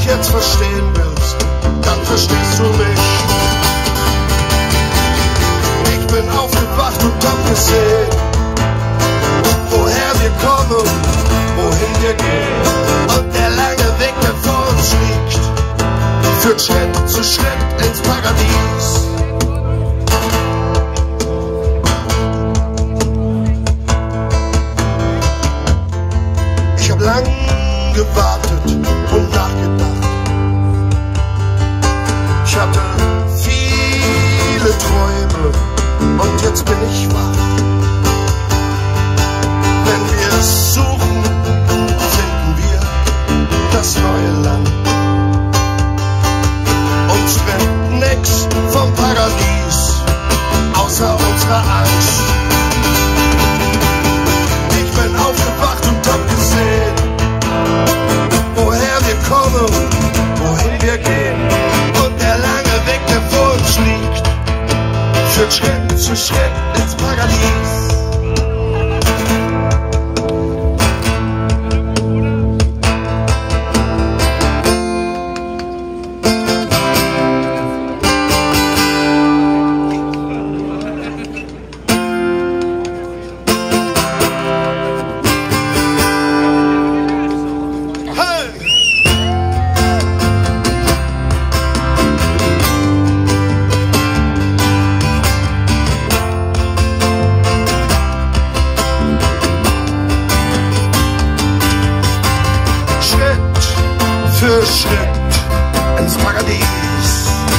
jetzt verstehen willst, dann verstehst du mich. Ich bin aufgewacht und hab gesehen, woher wir kommen, wohin wir gehen. Und der lange Weg, der vor uns liegt, führt Schritt zu Schritt ins Paradies. Ich hab lang gewartet und nachgedacht. Ich hatte viele Träume und jetzt bin ich wach. Wenn wir es suchen, finden wir das neue Land. Uns trennt nix vom Paradies, außer unserer Angst. Ich bin aufgewacht und hab gesehen, woher wir kommen, wohin wir gehen. Und der lange Weg, der vor uns liegt, führt Schritt zu Schritt ins Paradies. Für Schritt ins Paradies.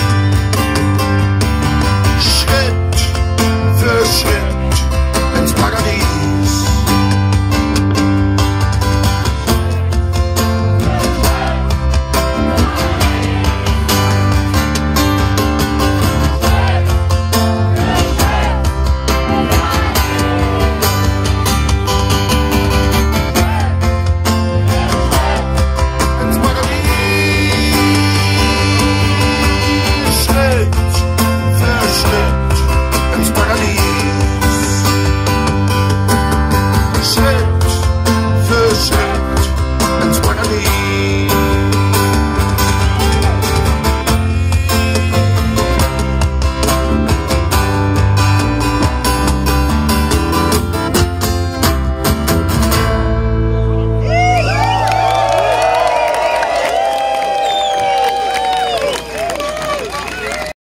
Schritt für Schritt ins Paradies. Schritt